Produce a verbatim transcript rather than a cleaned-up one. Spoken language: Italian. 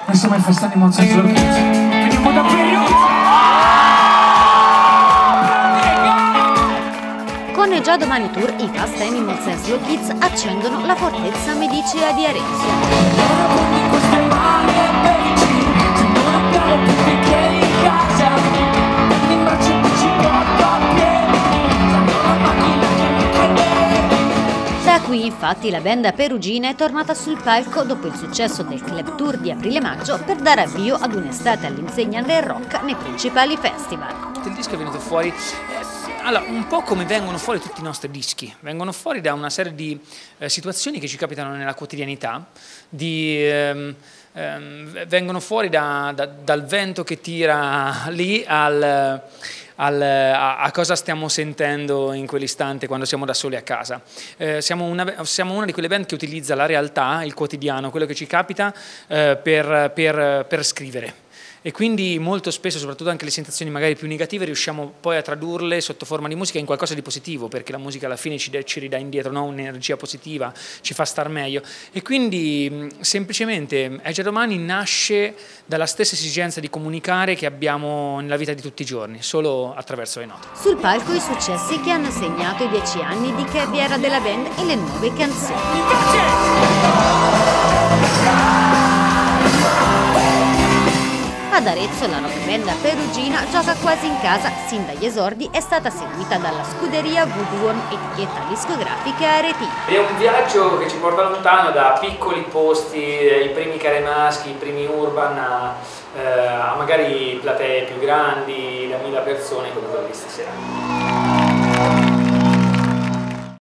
Noi siamo ai festini Monza Slow Kids. Veniamo da Periuzza! Con il Già Domani Tour, i Fast Animals e Slow Kids accendono la fortezza medicea di Arezzo. Da qui infatti la band perugina è tornata sul palco dopo il successo del club tour di aprile-maggio per dare avvio ad un'estate all'insegna del rock nei principali festival. Il disco è venuto fuori, allora, un po' come vengono fuori tutti i nostri dischi, vengono fuori da una serie di eh, situazioni che ci capitano nella quotidianità, di, ehm, ehm, vengono fuori da, da, dal vento che tira lì al... Al, a, a cosa stiamo sentendo in quell'istante quando siamo da soli a casa. Eh, siamo, una, siamo una di quelle band che utilizza la realtà, il quotidiano, quello che ci capita eh, per, per, per scrivere. E quindi molto spesso, soprattutto anche le sensazioni magari più negative, riusciamo poi a tradurle sotto forma di musica in qualcosa di positivo, perché la musica alla fine ci, ci ridà indietro, no? Un'energia positiva, ci fa star meglio. E quindi mh, semplicemente È già domani nasce dalla stessa esigenza di comunicare che abbiamo nella vita di tutti i giorni, solo attraverso le note. Sul palco i successi che hanno segnato i dieci anni di carriera della band e le nuove canzoni. Ad Arezzo la rock band perugina gioca quasi in casa, sin dagli esordi è stata seguita dalla scuderia Woodworm, etichetta discografica aretina. È un viaggio che ci porta lontano da piccoli posti, i primi caremaschi, i primi urban, a, eh, a magari platee più grandi, da mille persone come quelle di stasera.